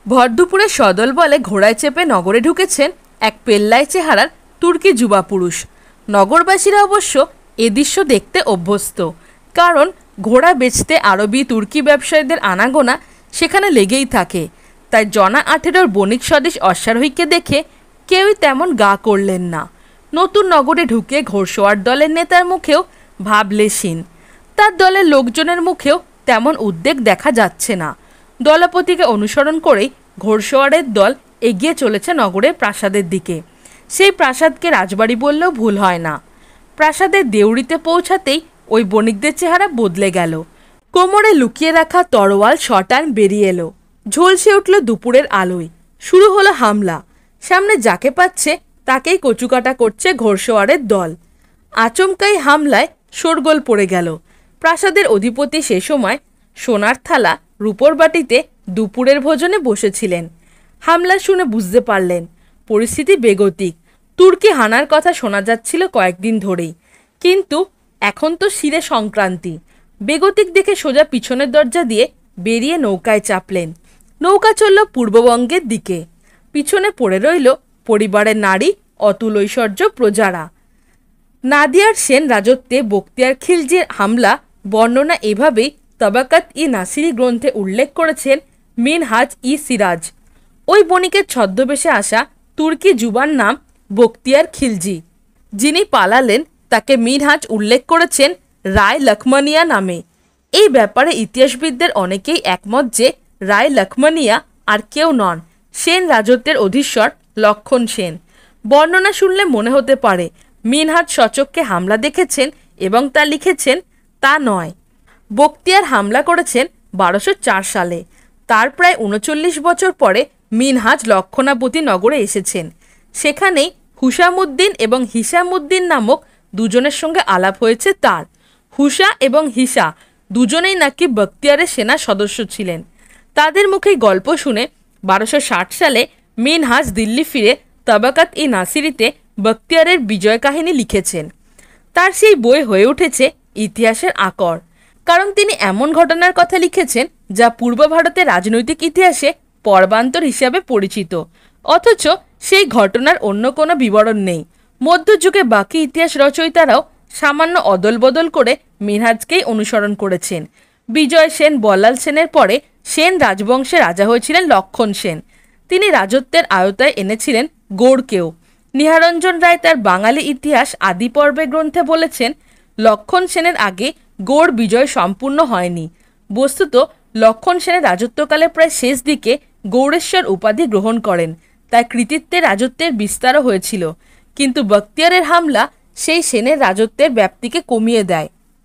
ভর দুপুরে সদল বলে ঘোড়ায় চেপে নগরে ঢুকেছেন এক পেল্লায় চেহারার তুর্কি যুবা পুরুষ। নগরবাসীরা অবশ্য এ দৃশ্য দেখতে অভ্যস্ত, কারণ ঘোড়া বেচতে আরবি তুর্কি ব্যবসায়ীদের আনাগোনা সেখানে লেগেই থাকে। তাই জনা 18 বণিক স্বদেশ অশ্বারোহীকে দেখে কেউই তেমন গা করলেন না। নতুন নগরে ঢুকে ঘোড়সওয়ার দলের নেতার মুখেও ভাবলেশীন, তার দলের লোকজনের মুখেও তেমন উদ্বেগ দেখা যাচ্ছে না। দলপতিকে অনুসরণ করেই ঘোড়সওয়ারের দল এগিয়ে চলেছে নগরের প্রাসাদের দিকে। সেই প্রাসাদকে রাজবাড়ি বললেও ভুল হয় না। প্রাসাদের দেউড়িতে পৌঁছাতেই ওই বণিকদের চেহারা বদলে গেল। কোমরে লুকিয়ে রাখা তরোয়াল শটান বেরিয়ে এলো, ঝলসে উঠল দুপুরের আলোয়। শুরু হলো হামলা। সামনে যাকে পাচ্ছে তাকেই কচুকাটা করছে ঘোড়সওয়ারের দল। আচমকাই হামলায় শোরগোল পড়ে গেল। প্রাসাদের অধিপতি সে সময় সোনার থালা রূপোর বাটিতে দুপুরের ভোজনে বসেছিলেন। হামলা শুনে বুঝতে পারলেন পরিস্থিতি বেগতিক। তুর্কি হানার কথা শোনা যাচ্ছিল কয়েকদিন ধরেই, কিন্তু এখন তো শিরে সংক্রান্তি। বেগতিক দেখে সোজা পিছনের দরজা দিয়ে বেরিয়ে নৌকায় চাপলেন। নৌকা চলল পূর্ববঙ্গের দিকে। পিছনে পড়ে রইল পরিবারের নারী, অতুল ঐশ্বর্য প্রজারা। নাদিয়ার সেন রাজত্বে বখতিয়ার খিলজির হামলা বর্ণনা এভাবেই তবাকাত ই নাসিরি গ্রন্থে উল্লেখ করেছেন মিনহাজ ই সিরাজ। ওই বণিকের ছদ্মবেশে আসা তুর্কি যুবার নাম বখতিয়ার খিলজি। যিনি পালালেন তাকে মিনহাজ উল্লেখ করেছেন রায় লক্ষ্মণিয়া নামে। এই ব্যাপারে ইতিহাসবিদদের অনেকেই একমত যে রায় লক্ষ্মণিয়া আর কেউ নন, সেন রাজত্বের অধীশ্বর লক্ষণ সেন। বর্ণনা শুনলে মনে হতে পারে মিনহাজ সচক্ষে হামলা দেখেছেন এবং তা লিখেছেন, তা নয়। বখতিয়ার হামলা করেছেন 1204 সালে। তার প্রায় 39 বছর পরে মিনহাজ লক্ষণাবতী নগরে এসেছেন। সেখানেই হুসামুদ্দিন এবং হিসামুদ্দিন নামক দুজনের সঙ্গে আলাপ হয়েছে তার। হুসা এবং হিসা দুজনেই নাকি বখতিয়ারের সেনা সদস্য ছিলেন। তাদের মুখেই গল্প শুনে 1260 সালে মিনহাজ দিল্লি ফিরে তবাকাত ই নাসিরিতে বখতিয়ারের বিজয় কাহিনী লিখেছেন। তার সেই বই হয়ে উঠেছে ইতিহাসের আকর, কারণ তিনি এমন ঘটনার কথা লিখেছেন যা পূর্ব ভারতের রাজনৈতিক ইতিহাসে পর্বান্তর হিসাবে পরিচিত, অথচ সেই ঘটনার অন্য কোনো বিবরণ নেই। মধ্যযুগে বাকি ইতিহাস রচয়িতারাও সামান্য অদল বদল করে মিনহাজকেই অনুসরণ করেছেন। বিজয় সেন, বল্লাল সেনের পরে সেন রাজবংশের রাজা হয়েছিলেন লক্ষণ সেন। তিনি রাজত্বের আয়তায় এনেছিলেন গৌড়কেও। নিহারঞ্জন রায় তার বাঙালি ইতিহাস আদি পর্বে গ্রন্থে বলেছেন, লক্ষণ সেনের আগে গৌড় বিজয় সম্পূর্ণ হয়নি। বস্তুত লক্ষণ সেনের রাজত্বকালে প্রায় শেষ দিকে গৌড়েশ্বর উপাধি গ্রহণ করেন, তাই কৃতিত্বে রাজত্বের বিস্তারও হয়েছিল। কিন্তু বখতিয়ারের হামলা সেই সেনের রাজত্বের ব্যাপ্তিকে কমিয়ে দেয়।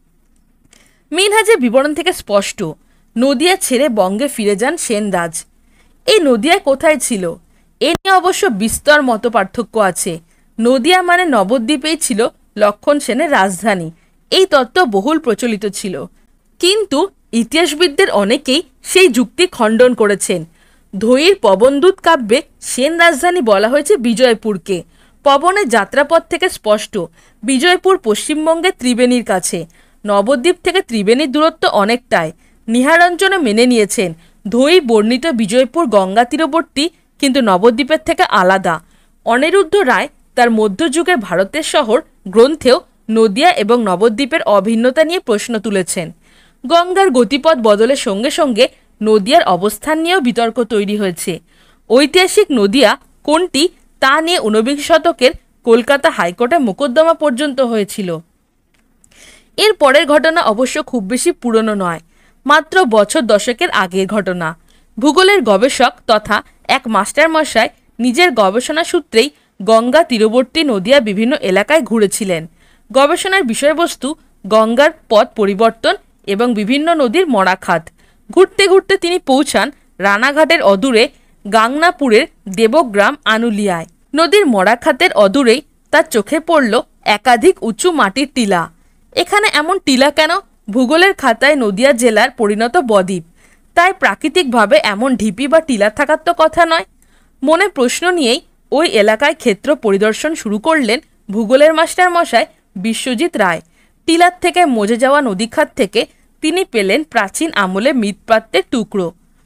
মিনহাজের বিবরণ থেকে স্পষ্ট, নদিয়া ছেড়ে বঙ্গে ফিরে যান সেনরাজ। এই নদিয়া কোথায় ছিল এ নিয়ে অবশ্য বিস্তর মত পার্থক্য আছে। নদিয়া মানে নবদ্বীপেই ছিল লক্ষণ সেনের রাজধানী, এই তত্ত্ব বহুল প্রচলিত ছিল। কিন্তু ইতিহাসবিদদের অনেকেই সেই যুক্তি খণ্ডন করেছেন। ধৈর পবনদূত কাব্যে সেন রাজধানী বলা হয়েছে বিজয়পুরকে। পবনের যাত্রাপথ থেকে স্পষ্ট, বিজয়পুর পশ্চিমবঙ্গের ত্রিবেণীর কাছে। নবদ্বীপ থেকে ত্রিবেণীর দূরত্ব অনেকটাই। নিহারঞ্জনও মেনে নিয়েছেন ধৈ বর্ণিত বিজয়পুর গঙ্গা তীরবর্তী, কিন্তু নবদ্বীপের থেকে আলাদা। অনিরুদ্ধ রায় তার মধ্যযুগের ভারতের শহর গ্রন্থেও নদিয়া এবং নবদ্বীপের অভিন্নতা নিয়ে প্রশ্ন তুলেছেন। গঙ্গার গতিপথ বদলের সঙ্গে সঙ্গে নদিয়ার অবস্থান নিয়েও বিতর্ক তৈরি হয়েছে। ঐতিহাসিক নদিয়া কোনটি তা নিয়ে 19 শতকের কলকাতা হাইকোর্টে মোকদ্দমা পর্যন্ত হয়েছিল। এর পরের ঘটনা অবশ্য খুব বেশি পুরনো নয়, মাত্র বছর দশেকের আগের ঘটনা। ভূগোলের গবেষক তথা এক মাস্টারমশাই নিজের গবেষণা সূত্রেই গঙ্গা তীরবর্তী নদিয়া বিভিন্ন এলাকায় ঘুরেছিলেন। গবেষণার বিষয়বস্তু গঙ্গার পথ পরিবর্তন এবং বিভিন্ন নদীর মরাখাত। ঘুরতে ঘুরতে তিনি পৌঁছান রানাঘাটের অদূরে গাংনাপুরের দেবগ্রাম আনুলিয়ায়। নদীর মরাখাতের অদূরেই তার চোখে পড়ল একাধিক উঁচু মাটির টিলা। এখানে এমন টিলা কেন? ভূগোলের খাতায় নদিয়া জেলার পরিণত বদ্বীপ, তাই প্রাকৃতিকভাবে এমন ঢিপি বা টিলা থাকার তো কথা নয়। মনে প্রশ্ন নিয়েই ওই এলাকায় ক্ষেত্র পরিদর্শন শুরু করলেন ভূগোলের মাস্টারমশাই বিশ্বজিৎ রায়। টিলার থেকে মজে যাওয়া নদীখাত থেকে তিনি পেলেন প্রাচীন আমলে মৃৎপাত্রের টুকরো।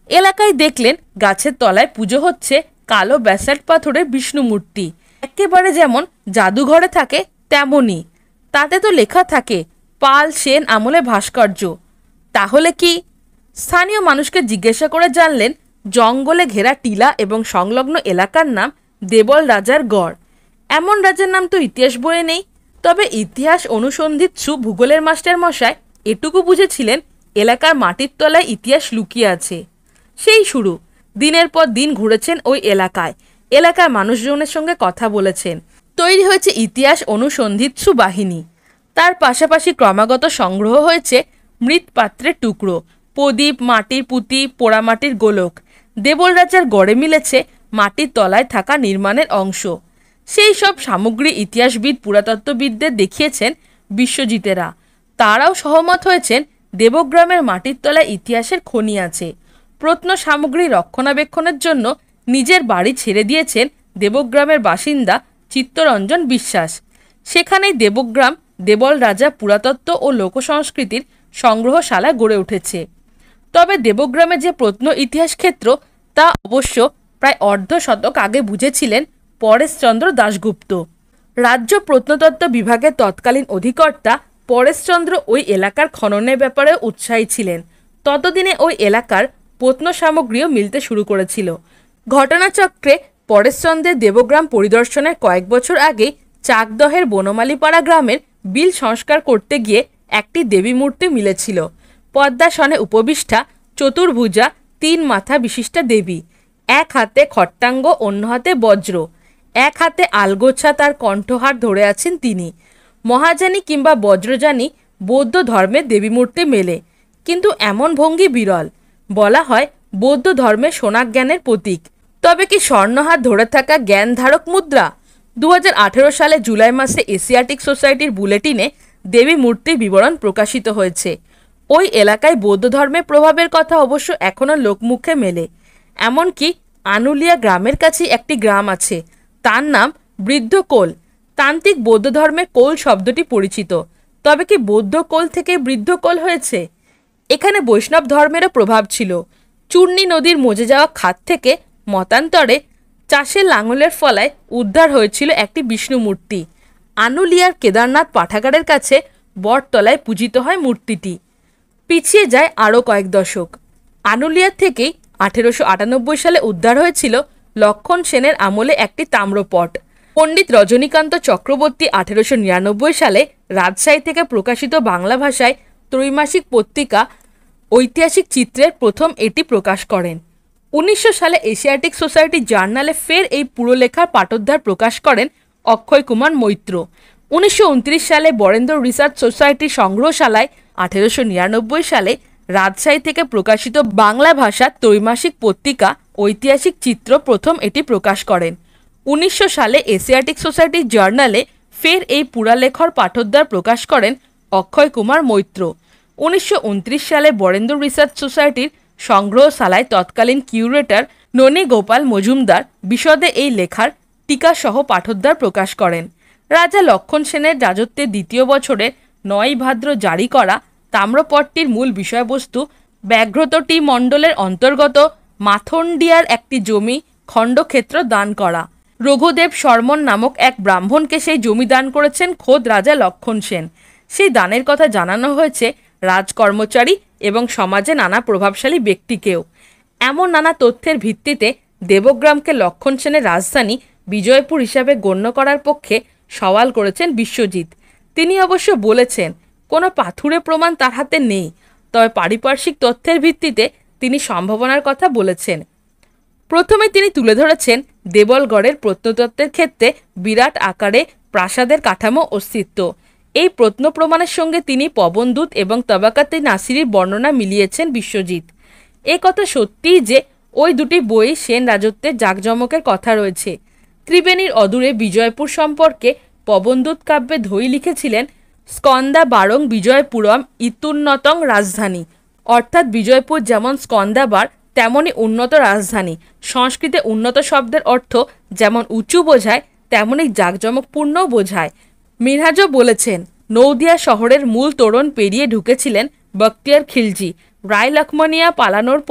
এলাকায় দেখলেন গাছের তলায় পুজো হচ্ছে কালো ব্যাসাল্ট পাথরের বিষ্ণু মূর্তি, একেবারে যেমন জাদুঘরে থাকে তেমনই। তাতে তো লেখা থাকে পাল সেন আমলে ভাস্কর্য। তাহলে কি? স্থানীয় মানুষকে জিজ্ঞাসা করে জানলেন জঙ্গলে ঘেরা টিলা এবং সংলগ্ন এলাকার নাম দেবল রাজার গড়। এমন রাজার নাম তো ইতিহাস বইয়ে নেই। তবে ইতিহাস অনুসন্ধিৎসু ভূগোলের মাস্টার মশাই এটুকু বুঝেছিলেন এলাকার মাটির তলায় ইতিহাস লুকিয়ে আছে। সেই শুরু। দিনের পর দিন ঘুরেছেন ওই এলাকায়, এলাকার মানুষজনের সঙ্গে কথা বলেছেন। তৈরি হয়েছে ইতিহাস অনুসন্ধিৎসু বাহিনী। তার পাশাপাশি ক্রমাগত সংগ্রহ হয়েছে মৃৎপাত্রের টুকরো, প্রদীপ, মাটির পুঁতি, পোড়ামাটির গোলক। দেবল রাজার গড়ে মিলেছে মাটির তলায় থাকা নির্মাণের অংশ। সেই সব সামগ্রী ইতিহাসবিদ, পুরাতত্ত্ববিদদের দেখিয়েছেন বিশ্বজিতেরা। তারাও সহমত হয়েছেন দেবগ্রামের মাটির তলায় ইতিহাসের খনি আছে। প্রত্ন সামগ্রী রক্ষণাবেক্ষণের জন্য নিজের বাড়ি ছেড়ে দিয়েছেন দেবগ্রামের বাসিন্দা চিত্তরঞ্জন বিশ্বাস। সেখানেই দেবগ্রাম দেবল রাজা পুরাতত্ত্ব ও লোকসংস্কৃতির সংগ্রহশালা গড়ে উঠেছে। তবে দেবগ্রামে যে প্রত্ন ইতিহাস ক্ষেত্র তা অবশ্য প্রায় অর্ধ শতক আগে বুঝেছিলেন পরেশচন্দ্র দাশগুপ্ত। রাজ্য প্রত্নতত্ত্ব বিভাগের তৎকালীন অধিকর্তা পরেশচন্দ্র ওই এলাকার খননের ব্যাপারে উৎসাহী ছিলেন। ততদিনে ওই এলাকার প্রত্ন সামগ্রীও মিলতে শুরু করেছিল। ঘটনাচক্রে পরেশচন্দ্রের দেবগ্রাম পরিদর্শনের কয়েক বছর আগেই চাকদহের বনমালীপাড়া গ্রামের বিল সংস্কার করতে গিয়ে একটি দেবী মূর্তি মিলেছিল। পদ্মাসনে উপবিষ্টা, চতুর্ভুজা, 3 মাথা বিশিষ্টা দেবী। এক হাতে খট্টাঙ্গ, অন্য হাতে বজ্র, এক হাতে আলগোছা তার কণ্ঠহার ধরে আছেন তিনি। মহাজানী কিংবা বজ্রজানী বৌদ্ধ ধর্মের দেবীমূর্তি মেলে, কিন্তু এমন ভঙ্গি বিরল। বলা হয় বৌদ্ধ ধর্মের সোনাজ্ঞানের প্রতীক। তবে কি স্বর্ণহার ধরে থাকা জ্ঞানধারক মুদ্রা? 2018 সালে জুলাই মাসে এশিয়াটিক সোসাইটির বুলেটিনে দেবী মূর্তির বিবরণ প্রকাশিত হয়েছে। ওই এলাকায় বৌদ্ধ ধর্মের প্রভাবের কথা অবশ্য এখনও লোকমুখে মেলে। এমনকি আনুলিয়া গ্রামের কাছেই একটি গ্রাম আছে, তার নাম বৃদ্ধকোল। তান্ত্রিক বৌদ্ধ ধর্মের কোল শব্দটি পরিচিত। তবে কি বৌদ্ধ কোল থেকে বৃদ্ধকোল হয়েছে? এখানে বৈষ্ণব ধর্মেরও প্রভাব ছিল। চূর্ণী নদীর মজে যাওয়া খাত থেকে মতান্তরে চাষের লাঙলের ফলায় উদ্ধার হয়েছিল একটি বিষ্ণু মূর্তি। আনুলিয়ার কেদারনাথ পাঠাগারের কাছে বটতলায় পূজিত হয় মূর্তিটি। পিছিয়ে যায় আরও কয়েক দশক। আনুলিয়ার থেকেই 1898 সালে উদ্ধার হয়েছিল লক্ষণ সেনের আমলে একটি তাম্রপট। পণ্ডিত রজনীকান্ত চক্রবর্তী 1899 সালে রাজশাহী থেকে প্রকাশিত বাংলা ভাষায় ত্রৈমাসিক পত্রিকা ঐতিহাসিক চিত্রের প্রথম এটি প্রকাশ করেন। 1900 সালে এশিয়াটিক সোসাইটি জার্নালে ফের এই পুরোলেখার পাঠোদ্ধার প্রকাশ করেন অক্ষয় কুমার মৈত্র। 1929 সালে বরেন্দ্র রিসার্চ সোসাইটির সংগ্রহশালায় 1899 সালে রাজশাহী থেকে প্রকাশিত বাংলা ভাষার ত্রৈমাসিক পত্রিকা ঐতিহাসিক চিত্র প্রথম এটি প্রকাশ করেন। 1900 সালে এশিয়াটিক সোসাইটি জার্নালে ফের এই পুরালেখর পাঠোদ্ধার প্রকাশ করেন অক্ষয় কুমার মৈত্র। 1929 সালে বরেন্দ্র রিসার্চ সোসাইটির সংগ্রহশালায় তৎকালীন কিউরেটর ননী গোপাল মজুমদার বিশদে এই লেখার টিকাসহ পাঠোদ্ধার প্রকাশ করেন। রাজা লক্ষণ সেনের রাজত্বের দ্বিতীয় বছরে 9 ভাদ্র জারি করা তাম্রপটটির মূল বিষয়বস্তু ব্যাঘ্রতটি মণ্ডলের অন্তর্গত মাথন্ডিয়ার একটি জমি খণ্ডক্ষেত্র দান করা। রঘুদেব শর্মন নামক এক ব্রাহ্মণকে সেই জমি দান করেছেন খোদ রাজা লক্ষণ সেন। সেই দানের কথা জানানো হয়েছে রাজকর্মচারী এবং সমাজে নানা প্রভাবশালী ব্যক্তিকেও। এমন নানা তথ্যের ভিত্তিতে দেবগ্রামকে লক্ষণ সেনের রাজধানী বিজয়পুর হিসাবে গণ্য করার পক্ষে সওয়াল করেছেন বিশ্বজিৎ। তিনি অবশ্য বলেছেন কোনো পাথুরে প্রমাণ তার হাতে নেই, তবে পারিপার্শ্বিক তথ্যের ভিত্তিতে তিনি সম্ভাবনার কথা বলেছেন। প্রথমে তিনি তুলে ধরেছেন দেবলগড়ের প্রত্নতত্ত্বের ক্ষেত্রে বিরাট আকারে প্রাসাদের কাঠামো অস্তিত্ব। এই প্রত্ন প্রমাণের সঙ্গে তিনি পবনদূত এবং তবাকাতে নাসিরির বর্ণনা মিলিয়েছেন বিশ্বজিৎ। এ কথা সত্যিই যে ওই দুটি বই সেন রাজত্বের জাঁকজমকের কথা রয়েছে। ত্রিবেণীর অদূরে বিজয়পুর সম্পর্কে পবনদূত কাব্যে ধৈ লিখেছিলেন স্কন্দা বারং বিজয়পুরম ইতুন্নতং রাজধানী, অর্থাৎ বিজয়পুর যেমন স্কন্দাবার তেমনই উন্নত রাজধানী। সংস্কৃতে উন্নত শব্দের অর্থ যেমন উঁচু বোঝায় তেমনই জাঁকজমকপূর্ণও বোঝায়। মিনহাজও বলেছেন নৌদিয়া শহরের মূল তোরণ পেরিয়ে ঢুকেছিলেন বখতিয়ার খিলজি। রায় লক্ষ্মণিয়া পালানোর পরে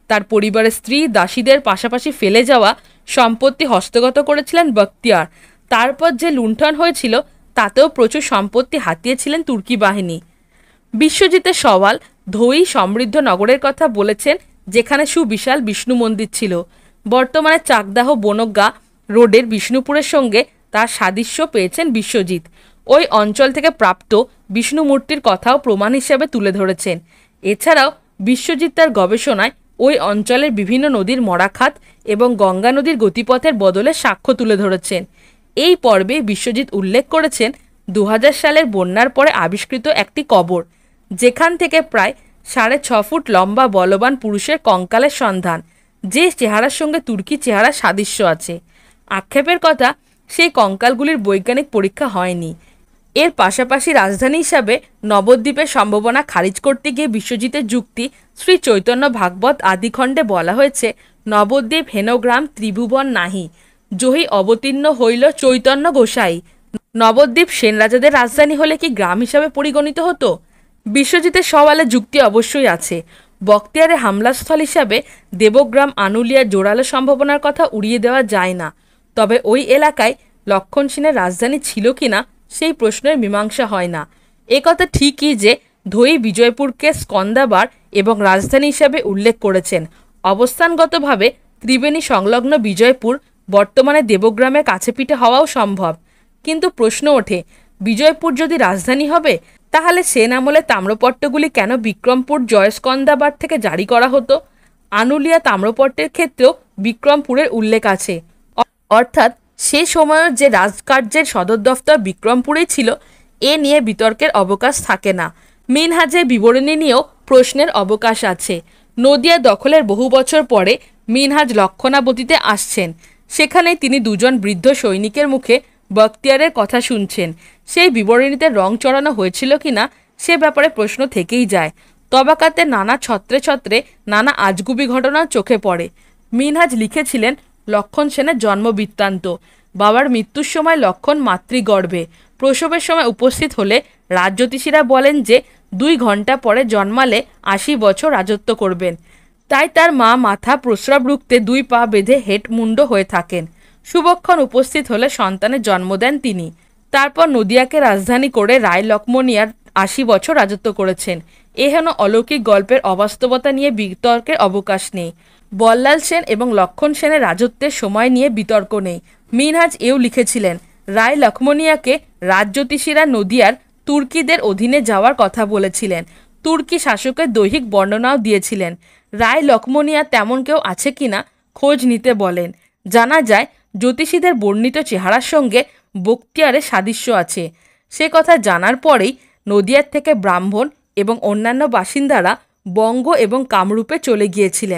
তার পরিবারের স্ত্রী দাসীদের পাশাপাশি ফেলে যাওয়া সম্পত্তি হস্তগত করেছিলেন বখতিয়ার। তারপর যে লুণ্ঠন হয়েছিল তাতেও প্রচুর সম্পত্তি হাতিয়েছিলেন তুর্কি বাহিনী। বিশ্বজিতের সওয়াল ধোয়ী সমৃদ্ধ নগরের কথা বলেছেন, যেখানে সুবিশাল বিষ্ণু মন্দির ছিল। বর্তমানে চাকদাহ বনগ্গা রোডের বিষ্ণুপুরের সঙ্গে তার সাদৃশ্য পেয়েছেন বিশ্বজিৎ। ওই অঞ্চল থেকে প্রাপ্ত বিষ্ণু মূর্তির কথাও প্রমাণ হিসেবে তুলে ধরেছেন। এছাড়াও বিশ্বজিৎ তার গবেষণায় ওই অঞ্চলের বিভিন্ন নদীর মরাখাত এবং গঙ্গা নদীর গতিপথের বদলে সাক্ষ্য তুলে ধরেছেন। এই পর্বে বিশ্বজিৎ উল্লেখ করেছেন 2000 সালের বন্যার পরে আবিষ্কৃত একটি কবর, যেখান থেকে প্রায় 6.5 ফুট লম্বা বলবান পুরুষের কঙ্কালের সন্ধান, যে চেহারার সঙ্গে তুর্কি চেহারার সাদৃশ্য আছে। আক্ষেপের কথা, সেই কঙ্কালগুলির বৈজ্ঞানিক পরীক্ষা হয়নি। এর পাশাপাশি রাজধানী হিসাবে নবদ্বীপের সম্ভাবনা খারিজ করতে গিয়ে বিশ্বজিতের যুক্তি শ্রী চৈতন্য ভাগবত আদিখণ্ডে বলা হয়েছে, নবদ্বীপ হেনগ্রাম ত্রিভুবন নাহি, জহি অবতীর্ণ হইল চৈতন্য গোসাই। নবদ্বীপ সেন রাজাদের রাজধানী হলে কি গ্রাম হিসাবে পরিগণিত হতো? বিশ্বজিতের সওয়ালে যুক্তি অবশ্যই আছে। বখতিয়ারের হামলাস্থল হিসাবে দেবগ্রাম আনুলিয়ার জোরালো সম্ভাবনার কথা উড়িয়ে দেওয়া যায় না। তবে ওই এলাকায় লক্ষণ সেনের রাজধানী ছিল কিনা সেই প্রশ্নের মীমাংসা হয় না। একথা ঠিকই যে ধোয়ী বিজয়পুরকে স্কন্দাবার এবং রাজধানী হিসাবে উল্লেখ করেছেন। অবস্থানগতভাবে ত্রিবেণী সংলগ্ন বিজয়পুর বর্তমানে দেবগ্রামের কাছেপিঠে হওয়াও সম্ভব। কিন্তু প্রশ্ন ওঠে, বিজয়পুর যদি রাজধানী হবে, তাহলে সেন আমলে তাম্রপট্টগুলি কেন বিক্রমপুর জয়স্কন্দাবার থেকে জারি করা হতো? আনুলিয়া তাম্রপট্টের ক্ষেত্রেও বিক্রমপুরের উল্লেখ আছে। অর্থাৎ সে সময়ের যে রাজকার্যের সদর দফতর বিক্রমপুরেই ছিল, এ নিয়ে বিতর্কের অবকাশ থাকে না। মিনহাজের বিবরণী নিয়েও প্রশ্নের অবকাশ আছে। নদিয়া দখলের বহু বছর পরে মিনহাজ লক্ষণাবতীতে আসছেন। সেখানেই তিনি দুজন বৃদ্ধ সৈনিকের মুখে বখতিয়ারের কথা শুনছেন। সেই বিবরণীতে রং চড়ানো হয়েছিল কিনা সে ব্যাপারে প্রশ্ন থেকেই যায়। তবাকাতে নানা ছত্রে ছত্রে নানা আজগুবি ঘটনা চোখে পড়ে। মিনহাজ লিখেছিলেন লক্ষণ সেনের জন্ম বৃত্তান্ত। বাবার মৃত্যুর সময় লক্ষণ মাতৃগর্ভে, প্রসবের সময় উপস্থিত হলে রাজজ্যোতিষীরা বলেন যে 2 ঘন্টা পরে জন্মালে 80 বছর রাজত্ব করবেন। তাই তার মা মাথা প্রস্রাব রুখতে 2 পা বেঁধে হেটমুন্ড হয়ে থাকেন। শুভক্ষণ উপস্থিত হলে সন্তানের জন্ম দেন তিনি। তারপর নদিয়াকে রাজধানী করে রায় লক্ষ্মণিয়ার 80 বছর রাজত্ব করেছেন। এ হেন অলৌকিক গল্পের অবাস্তবতা নিয়ে বিতর্কের অবকাশ নেই। বল্লাল সেন এবং লক্ষণ সেনের রাজত্বের সময় নিয়ে বিতর্ক নেই। মিনহাজ এও লিখেছিলেন, রায় লক্ষ্মণিয়াকে রাজজ্যোতিষীরা নদিয়ার তুর্কিদের অধীনে যাওয়ার কথা বলেছিলেন। তুর্কি শাসকের দৈহিক বর্ণনাও দিয়েছিলেন। রায় লক্ষ্মণিয়া তেমন কেউ আছে কিনা খোঁজ নিতে বলেন। জানা যায় জ্যোতিষীদের বর্ণিত চেহারার সঙ্গে বখতিয়ারের সাদৃশ্য আছে। সে কথা জানার পরেই নদিয়ার থেকে ব্রাহ্মণ এবং অন্যান্য বাসিন্দারা বঙ্গ এবং কামরূপে চলে গিয়েছিলেন।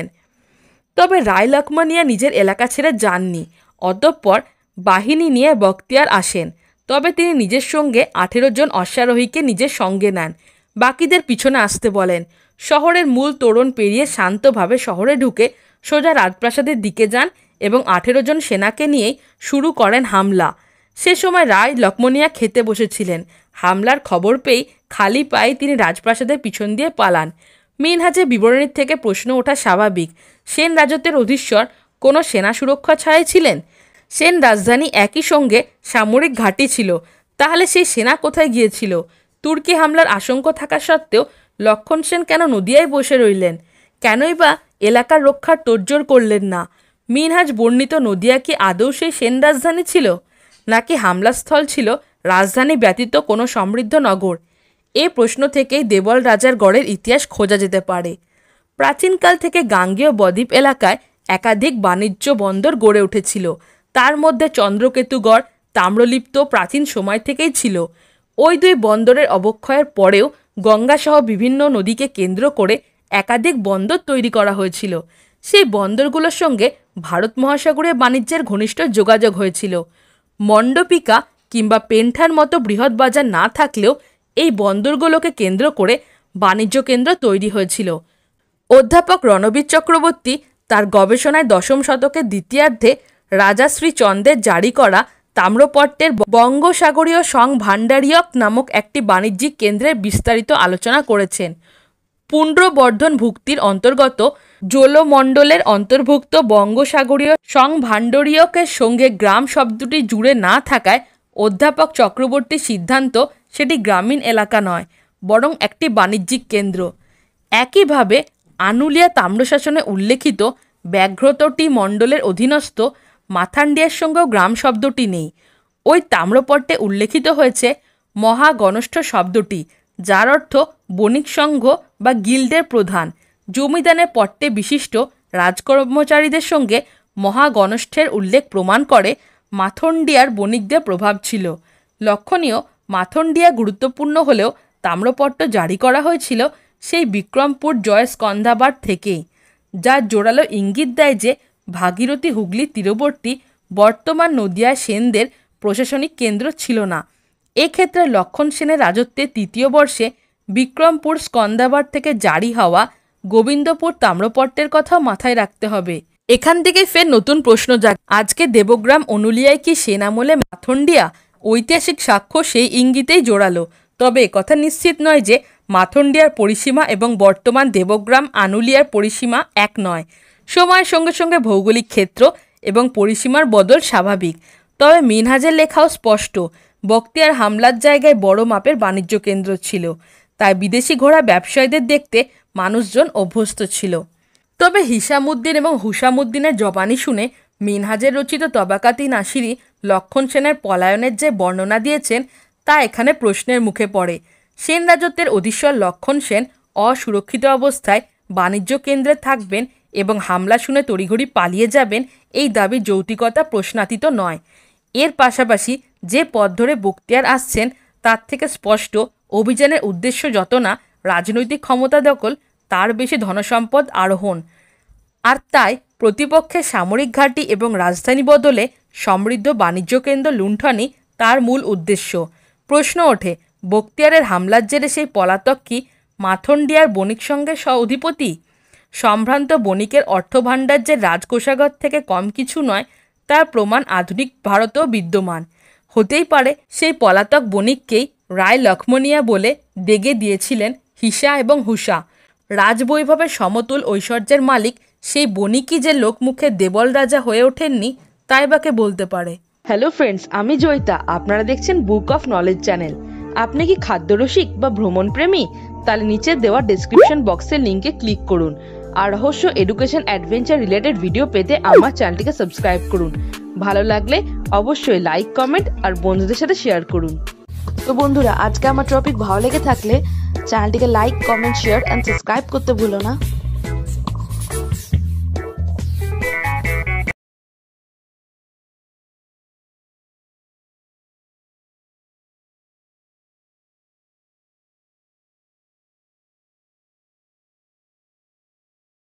তবে রায় লক্ষ্মণিয়া নিজের এলাকা ছেড়ে যাননি। অতঃপর বাহিনী নিয়ে বখতিয়ার আসেন। তবে তিনি নিজের সঙ্গে 18 জন অশ্বারোহীকে নিজের সঙ্গে নেন। বাকিদের পিছনে আসতে বলেন। শহরের মূল তোরণ পেরিয়ে শান্তভাবে শহরে ঢুকে সোজা রাজপ্রাসাদের দিকে যান এবং 18 জন সেনাকে নিয়েই শুরু করেন হামলা। সে সময় রায় লক্ষ্মণিয়া খেতে বসেছিলেন। হামলার খবর পেয়েই খালি পায়ে তিনি রাজপ্রাসাদের পিছন দিয়ে পালান। মিনহাজের বিবরণীর থেকে প্রশ্ন ওঠা স্বাভাবিক। সেন রাজত্বের অধীশ্বর কোনো সেনা সুরক্ষা ছাড়াই ছিলেন? সেন রাজধানী একই সঙ্গে সামরিক ঘাঁটি ছিল। তাহলে সেই সেনা কোথায় গিয়েছিল? তুর্কি হামলার আশঙ্কা থাকা সত্ত্বেও লক্ষণ সেন কেন নদিয়ায় বসে রইলেন? কেনই বা এলাকার রক্ষার তোড়জোড় করলেন না? মিনহাজ বর্ণিত নদিয়া কি আদৌ সেই সেন রাজধানী ছিল, নাকি হামলাস্থল ছিল রাজধানী ব্যতীত কোনো সমৃদ্ধ নগর? এ প্রশ্ন থেকেই দেবল রাজার গড়ের ইতিহাস খোঁজা যেতে পারে। প্রাচীনকাল থেকে গাঙ্গেয় বদ্বীপ এলাকায় একাধিক বাণিজ্য বন্দর গড়ে উঠেছিল। তার মধ্যে চন্দ্রকেতুগড় তাম্রলিপ্ত প্রাচীন সময় থেকেই ছিল। ওই 2 বন্দরের অবক্ষয়ের পরেও গঙ্গাসহ বিভিন্ন নদীকে কেন্দ্র করে একাধিক বন্দর তৈরি করা হয়েছিল। সেই বন্দরগুলোর সঙ্গে ভারত মহাসাগরীয় বাণিজ্যের ঘনিষ্ঠ যোগাযোগ হয়েছিল। মণ্ডপিকা কিংবা পেন্ঠার মতো বৃহৎ বাজার না থাকলেও এই বন্দরগুলোকে কেন্দ্র করে বাণিজ্য কেন্দ্র তৈরি হয়েছিল। অধ্যাপক রণবীর চক্রবর্তী তার গবেষণায় 10ম শতকের দ্বিতীয়ার্ধে রাজা শ্রীচন্দ্রের জারি করা তাম্রপট্টের বঙ্গোসাগরীয় সংভাণ্ডারিয়ক নামক একটি বাণিজ্যিক কেন্দ্রের বিস্তারিত আলোচনা করেছেন। পুণ্ড্রবর্ধন ভুক্তির অন্তর্গত জলমণ্ডলের অন্তর্ভুক্ত বঙ্গোসাগরীয় সংভাণ্ডরীয়কের সঙ্গে গ্রাম শব্দটি জুড়ে না থাকায় অধ্যাপক চক্রবর্তীর সিদ্ধান্ত সেটি গ্রামীণ এলাকা নয়, বরং একটি বাণিজ্যিক কেন্দ্র। একইভাবে আনুলিয়া তাম্রশাসনে উল্লেখিত ব্যাঘ্রতটি মণ্ডলের অধীনস্থ মাথান্ডিয়ার সঙ্গেও গ্রাম শব্দটি নেই। ওই তাম্রপট্টে উল্লেখিত হয়েছে মহাগণষ্ঠ শব্দটি, যার অর্থ বণিক সংঘ বা গিল্ডের প্রধান। জমিদানের পট্টে বিশিষ্ট রাজকর্মচারীদের সঙ্গে মহাগণষ্ঠের উল্লেখ প্রমাণ করে মাথন্ডিয়ার বণিকদের প্রভাব ছিল। লক্ষণীয়, মাথন্ডিয়া গুরুত্বপূর্ণ হলেও তাম্রপট্ট জারি করা হয়েছিল সেই বিক্রমপুর জয় স্কন্ধাবার থেকেই, যা জোরালো ইঙ্গিত দেয় যে ভাগীরথী হুগলির তীরবর্তী বর্তমান নদিয়া সেনদের প্রশাসনিক কেন্দ্র ছিল না। এক্ষেত্রে লক্ষণ সেনের রাজত্বের তৃতীয় বর্ষে বিক্রমপুর স্কন্দাবার থেকে জারি হওয়া গোবিন্দপুর তাম্রপট্টের কথাও মাথায় রাখতে হবে। এখান থেকে ফের নতুন প্রশ্ন জাগে, আজকে দেবগ্রাম অনুলিয়ায় কি সেন আমলে মাথন্ডিয়া? ঐতিহাসিক সাক্ষ্য সেই ইঙ্গিতেই জোরালো, তবে একথা নিশ্চিত নয় যে মাথন্ডিয়ার পরিসীমা এবং বর্তমান দেবগ্রাম আনুলিয়ার পরিসীমা এক নয়। সময়ের সঙ্গে সঙ্গে ভৌগোলিক ক্ষেত্র এবং পরিসীমার বদল স্বাভাবিক। তবে মিনহাজের লেখাও স্পষ্ট, বখতিয়ার হামলার জায়গায় বড় মাপের বাণিজ্য কেন্দ্র ছিল, তাই বিদেশি ঘোড়া ব্যবসায়ীদের দেখতে মানুষজন অভ্যস্ত ছিল। তবে হিসামুদ্দিন এবং হুসামুদ্দিনের জবানি শুনে মিনহাজের রচিত তবাকাতি নাসিরি লক্ষণ সেনের পলায়নের যে বর্ণনা দিয়েছেন তা এখানে প্রশ্নের মুখে পড়ে। সেন রাজত্বের অধীশ্বর লক্ষণ সেন অসুরক্ষিত অবস্থায় বাণিজ্য কেন্দ্রে থাকবেন এবং হামলা শুনে তড়িঘড়ি পালিয়ে যাবেন, এই দাবি যৌক্তিকতা প্রশ্নাতীত নয়। এর পাশাপাশি যে পথ ধরে বখতিয়ার আসছেন তার থেকে স্পষ্ট অভিযানের উদ্দেশ্য যত না রাজনৈতিক ক্ষমতা দখল, তার বেশি ধনসম্পদ আরোহণ। আর তাই প্রতিপক্ষের সামরিক ঘাঁটি এবং রাজধানী বদলে সমৃদ্ধ বাণিজ্য কেন্দ্র লুণ্ঠনই তার মূল উদ্দেশ্য। প্রশ্ন ওঠে, বখতিয়ারের হামলার জেরে সেই পলাতক কি মাথন্ডিয়ার বণিক সঙ্গের অধিপতি? সম্ভ্রান্ত বণিকের অর্থভাণ্ডার যে রাজকোষাগার থেকে কম কিছু নয়, তার প্রমাণ আধুনিক ভারতেও বিদ্যমান। হতেই পারে সেই পলাতক বণিককেই রায় লক্ষ্মণিয়া বলে দেগে দিয়েছিলেন হিসা এবং হুসা। রাজবৈভবের সমতুল ঐশ্বর্যের মালিক সেই বণিকই যে লোকমুখে দেবল রাজা হয়ে ওঠেননি, তাই বাকে বলতে পারে। হ্যালো ফ্রেন্ডস, আমি জয়িতা, আপনারা দেখছেন বুক অফ নলেজ চ্যানেল। আপনি কি খাদ্যরসিক বা ভ্রমণ প্রেমী? তাহলে নিচে দেওয়া ডেসক্রিপশন বক্সের লিঙ্কে ক্লিক করুন আর রহস্য, এডুকেশন, অ্যাডভেঞ্চার রিলেটেড ভিডিও পেতে আমার চ্যানেলটিকে সাবস্ক্রাইব করুন। ভালো লাগলে অবশ্যই লাইক, কমেন্ট আর বন্ধুদের সাথে শেয়ার করুন। তো বন্ধুরা, আজকে আমার টপিক ভালো লেগে থাকলে চ্যানেলটিকে like, comment, share and subscribe করতে ভুলো না।